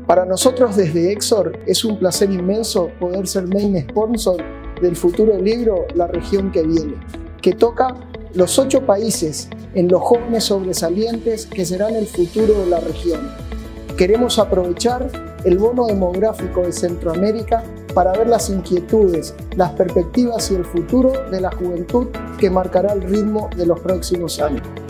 Para nosotros desde Exor es un placer inmenso poder ser main sponsor del futuro libro La región que viene, que toca los 8 países en los jóvenes sobresalientes que serán el futuro de la región. Queremos aprovechar el bono demográfico de Centroamérica para ver las inquietudes, las perspectivas y el futuro de la juventud que marcará el ritmo de los próximos años.